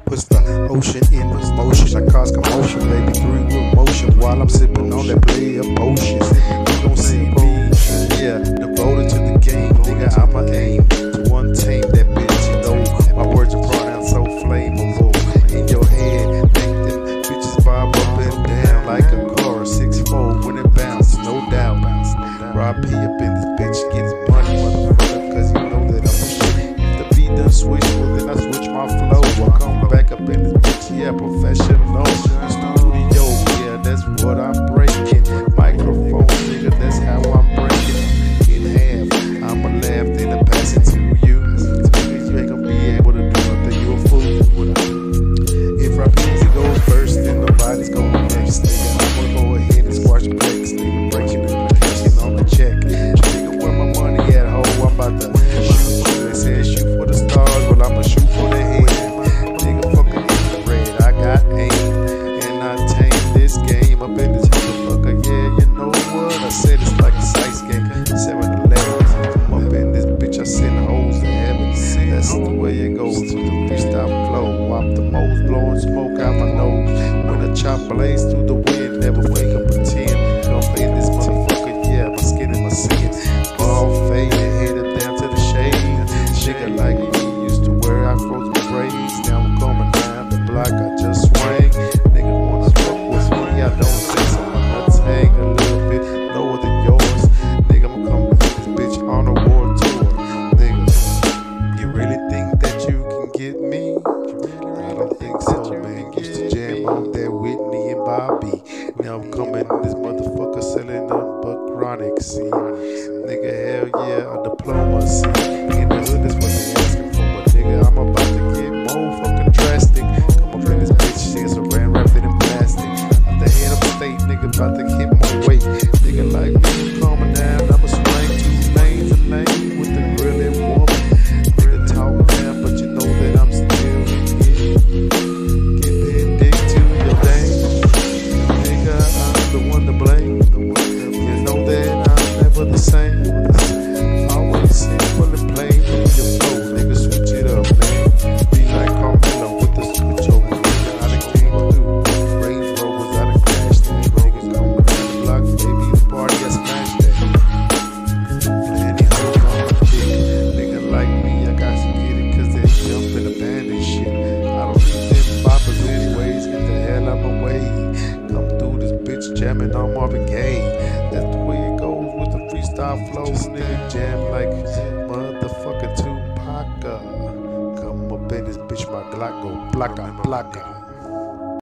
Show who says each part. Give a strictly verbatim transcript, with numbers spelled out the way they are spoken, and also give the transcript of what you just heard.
Speaker 1: puts the ocean in motion. I cause commotion, baby, three with motion while I'm sipping on that play of potion. You gon' see me, yeah, devoted to the game, nigga. I'ma aim to one tame that bitch. You know my words are pronounced so flammable in your head. Make them bitches bob up and down like a car six four when it bounces, no doubt. Rob P up in this bitch, get his money, motherfucker, cause you know that I'm a shit. If the beat done switch, well then I switch my flow. I come back up in this bitch, yeah, professional. Studio, yeah, that's what I'm breaking. Microphone, nigga, that's how I'm breaking in half. I'ma laugh, then I pass it to you. You ain't gonna be able to do nothing, you a fool. If Rob P goes first, then nobody's going next, nigga. I'ma go ahead and squash the breaks, nigga, breaking the check. Nigga, where my money at, ho? I'm about to shoot. They said shoot for the stars, well I'ma shoot for the head. Nigga, fucking infrared, I got aim, and I tame this game up in this motherfucker. Yeah, you know what? I said it's like a size game, seven eleven. I'm up in this bitch, I send hoes to heaven. That's the way it goes with the freestyle flow. I'm the most blowing smoke out my nose. When the chop blaze through the wind, never wake up pretend. Come in this motherfucker. Yeah, my skin and my skin all faded, headed down to the shade. Nigga like me used to wear I frozen braids. Now I'm coming down the block, I just swing. Nigga wanna fuck with me, I don't think so. My nuts hang a little bit lower than yours. Nigga, I'm coming with this bitch on a war tour. Nigga, you really think that you can get me? I don't think so, man. Used to jam on that Whitney and Bobby. Now I'm coming in this motherfucker selling them but chronic, see. Nigga, hell yeah, a diplomacy. In the hood, that's what they asking for. But nigga, I'm about to get more fucking drastic. Come up in this bitch, shit, so ran wrapped it in plastic. Out the head of the state, nigga, about to hit my weight. Nigga like me, calming down, I'ma swing two lanes a lane with the grilling woman. Nigga talk down, but you know that I'm still getting, getting dick to your dang. Nigga, I'm the one to blame. You know that I'm never the same. Always simple and plain with your flow. Nigga, switch it up, man. Be like Carmelo with the switch over. Nigga, I done came through. Range Rovers, I done crashed that. Niggas coming down the block, baby, the party, I smashed that. Plenty hoes on the chick. Nigga like me, I got to get it, cause they jump and abandon shit. I don't need them boppers anyways, get the hell out my way. Come through this bitch jamming on Marvin Gaye. That's the way it goes with the freestyle flow. Nigga jam like motherfucking Tupac. Come up in this bitch, my Glock go blocka, blocka.